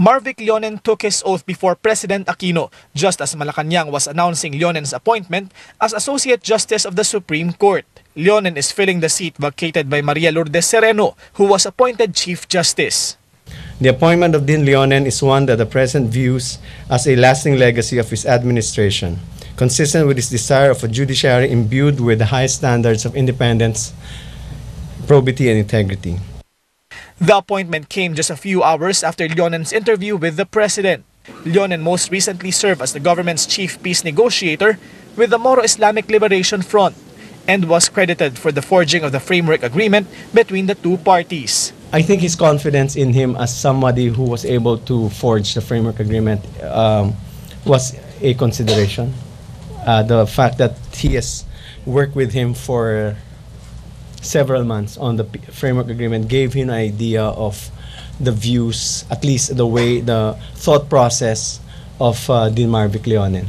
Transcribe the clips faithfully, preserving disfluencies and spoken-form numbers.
Marvic Leonen took his oath before President Aquino, just as Malacanang was announcing Leonen's appointment as Associate Justice of the Supreme Court. Leonen is filling the seat vacated by Maria Lourdes Sereno, who was appointed Chief Justice. The appointment of Dean Leonen is one that the President views as a lasting legacy of his administration, consistent with his desire of a judiciary imbued with the highest standards of independence, probity, and integrity. The appointment came just a few hours after Leonen's interview with the President. Leonen most recently served as the government's chief peace negotiator with the Moro Islamic Liberation Front and was credited for the forging of the framework agreement between the two parties. I think his confidence in him as somebody who was able to forge the framework agreement um, was a consideration. Uh, the fact that he has worked with him for several months on the framework agreement gave him an idea of the views, at least the way, the thought process of uh, Dean Marvic Leonen.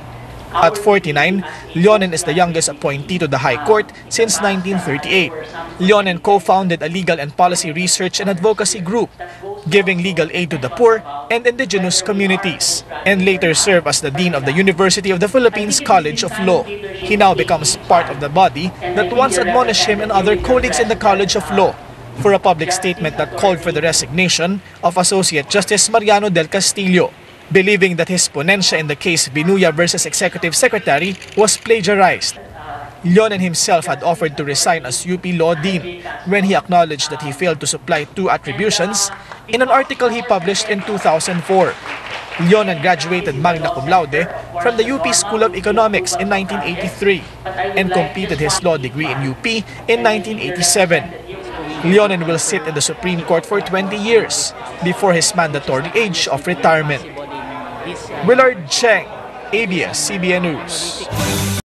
At forty-nine, Leonen is the youngest appointee to the High Court since nineteen thirty-eight. Leonen co-founded a legal and policy research and advocacy group, giving legal aid to the poor and indigenous communities, and later served as the Dean of the University of the Philippines College of Law. He now becomes part of the body that once admonished him and other colleagues in the College of Law for a public statement that called for the resignation of Associate Justice Mariano del Castillo, believing that his ponencia in the case Binuya versus Executive Secretary was plagiarized. Leonen himself had offered to resign as U P Law Dean when he acknowledged that he failed to supply two attributions in an article he published in two thousand four. Leonen graduated magna cum laude from the U P School of Economics in nineteen eighty-three and completed his law degree in U P in nineteen eighty-seven. Leonen will sit in the Supreme Court for twenty years before his mandatory age of retirement. Willard Cheng, A B S C B N News.